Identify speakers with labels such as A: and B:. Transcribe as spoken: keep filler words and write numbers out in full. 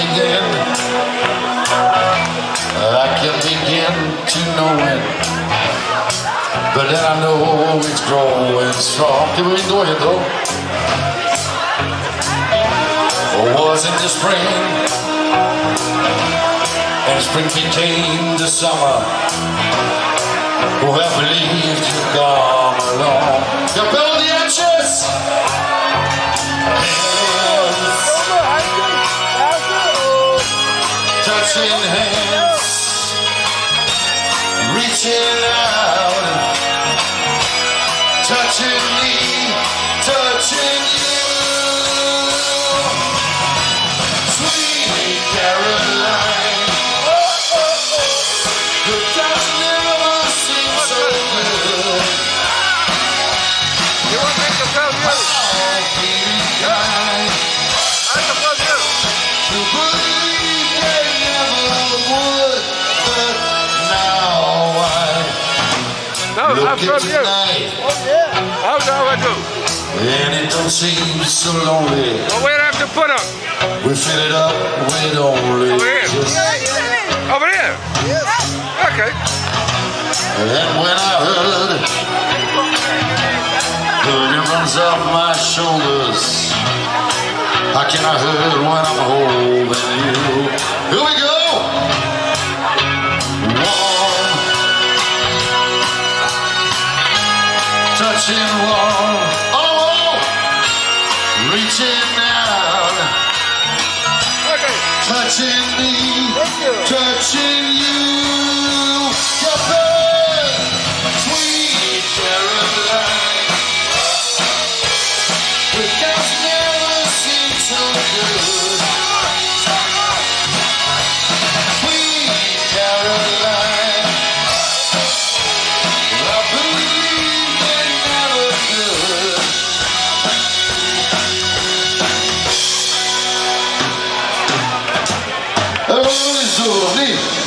A: begin. I can begin to know it, but then I know it's growing strong. Can we go ahead though? Was in the spring, and spring became the summer. Oh, I believed you'd come along. You build the arches, hands, touching hands, reaching out, touching me, touching you. Caroline, oh, oh, oh. Good times never seem so good.
B: You want me to tell you?
A: Oh, baby, I
B: I love you.
A: to believe they never would, but now I
B: No,
A: look
B: I'm
A: at
B: from you.
A: tonight,
B: Oh yeah. How do I do?
A: and it don't seem so lonely.
B: Well, where do I have to put them?
A: We fill it up with only
B: Over here.
A: just.
B: Over here?
C: Yes.
B: Okay.
A: And when I heard it runs off my shoulders, how can I hurt when I'm holding you? Here we go. Warm, touching warm, oh, reaching out, touching me, touching you. Your bed, sweet Caroline. The dance never seemed so good. Sweet Caroline, I believe they never could. Oh, it's so neat.